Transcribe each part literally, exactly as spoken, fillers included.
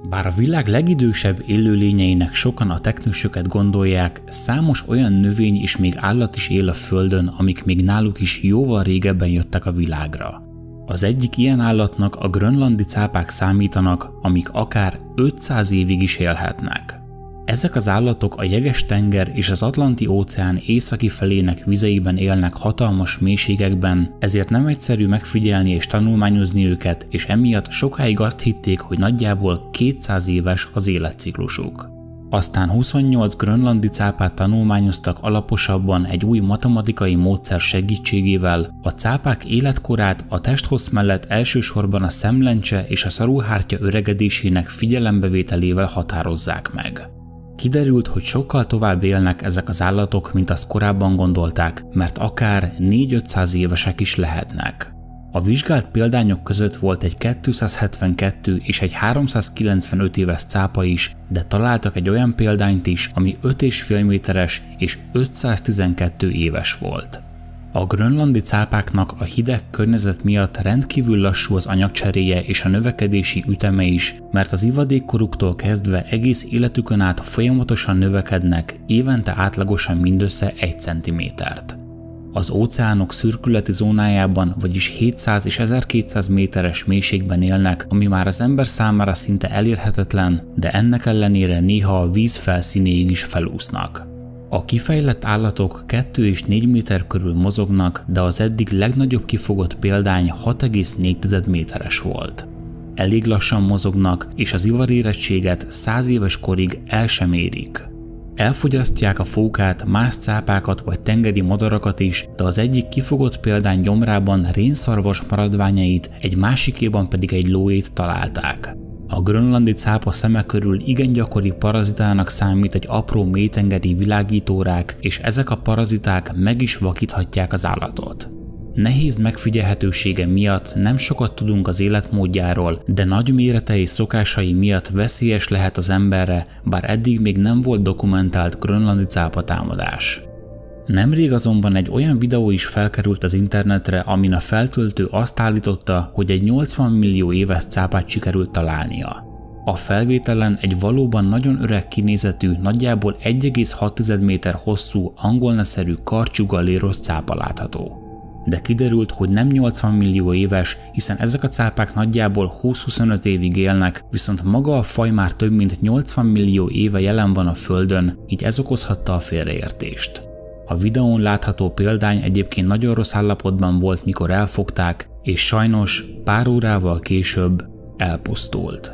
Bár a világ legidősebb élőlényeinek sokan a teknősöket gondolják, számos olyan növény és még állat is él a Földön, amik még náluk is jóval régebben jöttek a világra. Az egyik ilyen állatnak a grönlandi cápák számítanak, amik akár ötszáz évig is élhetnek. Ezek az állatok a Jeges-tenger és az Atlanti-óceán északi felének vizeiben élnek hatalmas mélységekben, ezért nem egyszerű megfigyelni és tanulmányozni őket, és emiatt sokáig azt hitték, hogy nagyjából kétszáz éves az életciklusuk. Aztán huszonnyolc grönlandi cápát tanulmányoztak alaposabban egy új matematikai módszer segítségével, a cápák életkorát a testhossz mellett elsősorban a szemlencse és a szarúhártya öregedésének figyelembevételével határozzák meg. Kiderült, hogy sokkal tovább élnek ezek az állatok, mint azt korábban gondolták, mert akár négy-ötszáz évesek is lehetnek. A vizsgált példányok között volt egy kétszázhetvenkettő és egy háromszázkilencvenöt éves cápa is, de találtak egy olyan példányt is, ami öt egész öt méteres és ötszáztizenkettő éves volt. A grönlandi cápáknak a hideg környezet miatt rendkívül lassú az anyagcseréje és a növekedési üteme is, mert az ivadékkoruktól kezdve egész életükön át folyamatosan növekednek, évente átlagosan mindössze egy centimétert. Az óceánok szürkületi zónájában, vagyis hétszáz és ezerkétszáz méteres mélységben élnek, ami már az ember számára szinte elérhetetlen, de ennek ellenére néha a víz felszínéig is felúsznak. A kifejlett állatok kettő és négy méter körül mozognak, de az eddig legnagyobb kifogott példány hat egész négy méteres volt. Elég lassan mozognak, és az ivarérettséget száz éves korig el sem érik. Elfogyasztják a fókát, más cápákat vagy tengeri madarakat is, de az egyik kifogott példány gyomrában rénszarvas maradványait, egy másikéban pedig egy lóét találták. A grönlandi cápa szeme körül igen gyakori parazitának számít egy apró mélytengeri világítórák, és ezek a paraziták meg is vakíthatják az állatot. Nehéz megfigyelhetősége miatt nem sokat tudunk az életmódjáról, de nagy mérete és szokásai miatt veszélyes lehet az emberre, bár eddig még nem volt dokumentált grönlandi cápatámadás. Nemrég azonban egy olyan videó is felkerült az internetre, amin a feltöltő azt állította, hogy egy nyolcvan millió éves cápát sikerült találnia. A felvételen egy valóban nagyon öreg kinézetű, nagyjából egy egész hat méter hosszú, angolnaszerű karcsú galléros cápa látható. De kiderült, hogy nem nyolcvan millió éves, hiszen ezek a cápák nagyjából húsz-huszonöt évig élnek, viszont maga a faj már több mint nyolcvan millió éve jelen van a Földön, így ez okozhatta a félreértést. A videón látható példány egyébként nagyon rossz állapotban volt, mikor elfogták, és sajnos pár órával később elpusztult.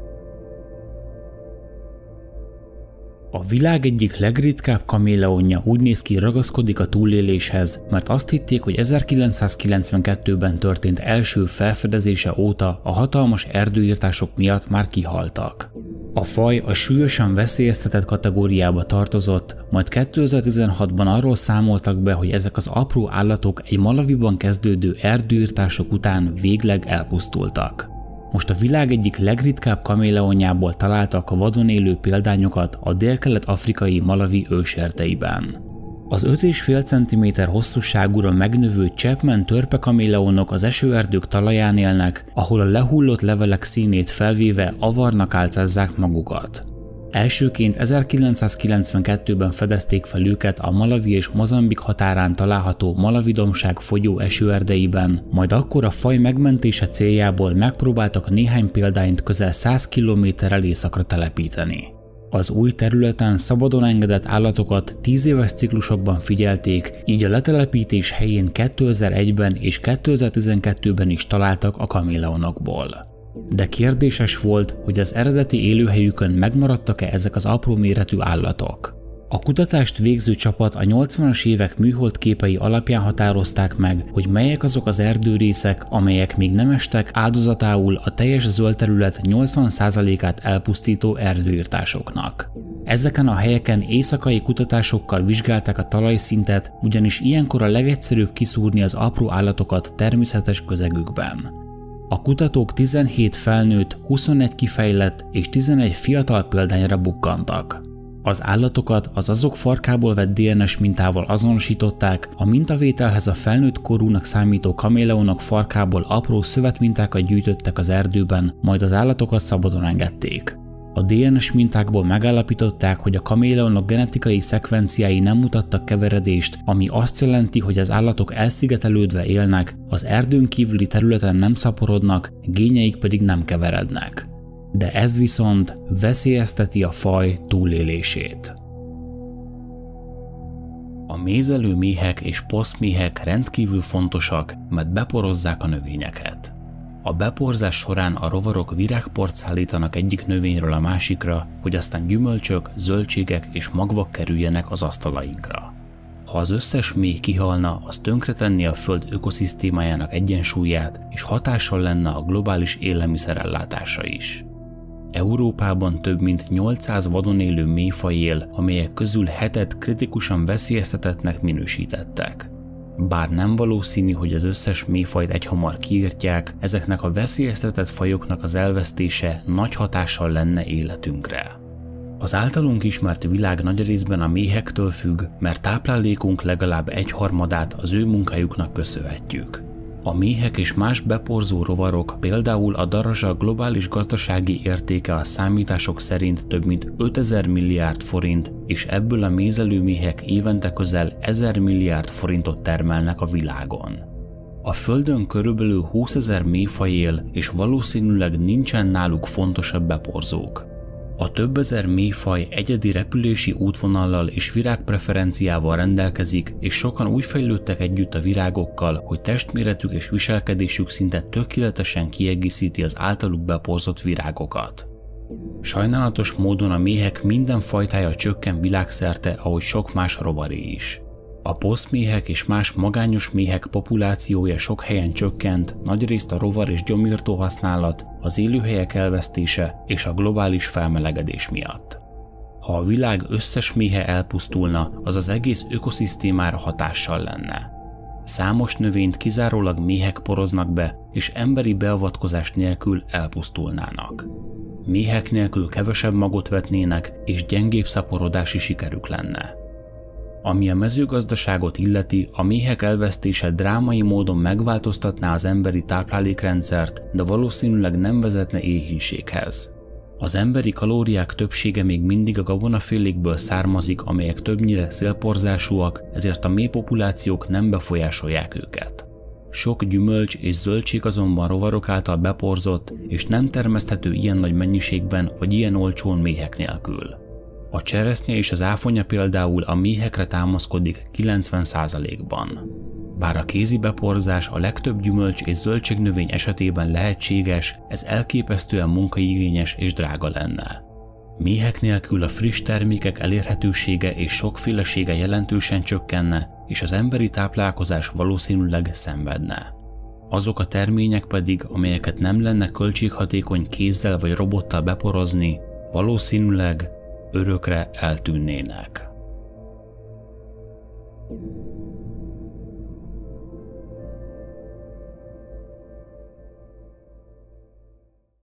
A világ egyik legritkább kaméleonja úgy néz ki, ragaszkodik a túléléshez, mert azt hitték, hogy ezerkilencszázkilencvenkettőben történt első felfedezése óta a hatalmas erdőirtások miatt már kihaltak. A faj a súlyosan veszélyeztetett kategóriába tartozott, majd kétezer-tizenhatban arról számoltak be, hogy ezek az apró állatok egy Malawiban kezdődő erdőirtások után végleg elpusztultak. Most a világ egyik legritkább kaméleonjából találtak a vadon élő példányokat a délkelet-afrikai Malawi őserdeiben. Az öt egész öt centiméter hosszúságúra megnövő Chapman törpekaméleonok az esőerdők talaján élnek, ahol a lehullott levelek színét felvéve avarnak álcázzák magukat. Elsőként ezerkilencszázkilencvenkettőben fedezték fel őket a Malawi és Mozambik határán található Malawi-dombság folyó esőerdeiben, majd akkor a faj megmentése céljából megpróbáltak néhány példányt közel száz kilométerrel északra telepíteni. Az új területen szabadon engedett állatokat tíz éves ciklusokban figyelték, így a letelepítés helyén kétezer-egyben és kétezer-tizenkettőben is találtak a kaméleonokból. De kérdéses volt, hogy az eredeti élőhelyükön megmaradtak-e ezek az apró méretű állatok. A kutatást végző csapat a nyolcvanas évek műhold képei alapján határozták meg, hogy melyek azok az erdőrészek, amelyek még nem estek áldozatául a teljes zöld terület nyolcvan százalékát elpusztító erdőirtásoknak. Ezeken a helyeken éjszakai kutatásokkal vizsgálták a talajszintet, ugyanis ilyenkor a legegyszerűbb kiszúrni az apró állatokat természetes közegükben. A kutatók tizenhét felnőtt, huszonegy kifejlett és tizenegy fiatal példányra bukkantak. Az állatokat az azok farkából vett dé en es mintával azonosították, a mintavételhez a felnőtt korúnak számító kaméleonok farkából apró szövetmintákat gyűjtöttek az erdőben, majd az állatokat szabadon engedték. A dé en es mintákból megállapították, hogy a kaméleonok genetikai szekvenciái nem mutattak keveredést, ami azt jelenti, hogy az állatok elszigetelődve élnek, az erdőn kívüli területen nem szaporodnak, génjeik pedig nem keverednek. De ez viszont veszélyezteti a faj túlélését. A mézelő méhek és posztméhek rendkívül fontosak, mert beporozzák a növényeket. A beporzás során a rovarok virágport szállítanak egyik növényről a másikra, hogy aztán gyümölcsök, zöldségek és magvak kerüljenek az asztalainkra. Ha az összes méh kihalna, az tönkretenné a Föld ökoszisztémájának egyensúlyát, és hatással lenne a globális élelmiszerellátásra is. Európában több mint nyolcszáz vadon élő méhfaj él, amelyek közül hetet kritikusan veszélyeztetettnek minősítettek. Bár nem valószínű, hogy az összes méhfajt egyhamar kiirtják, ezeknek a veszélyeztetett fajoknak az elvesztése nagy hatással lenne életünkre. Az általunk ismert világ nagy részben a méhektől függ, mert táplálékunk legalább egyharmadát az ő munkájuknak köszönhetjük. A méhek és más beporzó rovarok, például a darazsa globális gazdasági értéke a számítások szerint több mint ötezer milliárd forint, és ebből a mézelőméhek évente közel ezer milliárd forintot termelnek a világon. A Földön körülbelül húszezer méhfaj él, és valószínűleg nincsen náluk fontosabb beporzók. A több ezer méhfaj egyedi repülési útvonallal és virágpreferenciával rendelkezik, és sokan úgy fejlődtek együtt a virágokkal, hogy testméretük és viselkedésük szinte tökéletesen kiegészíti az általuk beporzott virágokat. Sajnálatos módon a méhek minden fajtája csökken világszerte, ahogy sok más rovaré is. A posztméhek és más magányos méhek populációja sok helyen csökkent, nagyrészt a rovar és gyomírtó használat, az élőhelyek elvesztése és a globális felmelegedés miatt. Ha a világ összes méhe elpusztulna, az az egész ökoszisztémára hatással lenne. Számos növényt kizárólag méhek poroznak be, és emberi beavatkozás nélkül elpusztulnának. Méhek nélkül kevesebb magot vetnének, és gyengébb szaporodási sikerük lenne. Ami a mezőgazdaságot illeti, a méhek elvesztése drámai módon megváltoztatná az emberi táplálékrendszert, de valószínűleg nem vezetne éhínséghez. Az emberi kalóriák többsége még mindig a gabonafélékből származik, amelyek többnyire szélporzásúak, ezért a méhpopulációk nem befolyásolják őket. Sok gyümölcs és zöldség azonban rovarok által beporzott, és nem termeszthető ilyen nagy mennyiségben vagy ilyen olcsón méhek nélkül. A cseresznye és az áfonya például a méhekre támaszkodik kilencven százalékban. Bár a kézi beporzás a legtöbb gyümölcs és zöldségnövény esetében lehetséges, ez elképesztően munkaigényes és drága lenne. Méhek nélkül a friss termékek elérhetősége és sokfélesége jelentősen csökkenne, és az emberi táplálkozás valószínűleg szenvedne. Azok a termények pedig, amelyeket nem lenne költséghatékony kézzel vagy robottal beporozni, valószínűleg örökre eltűnnének.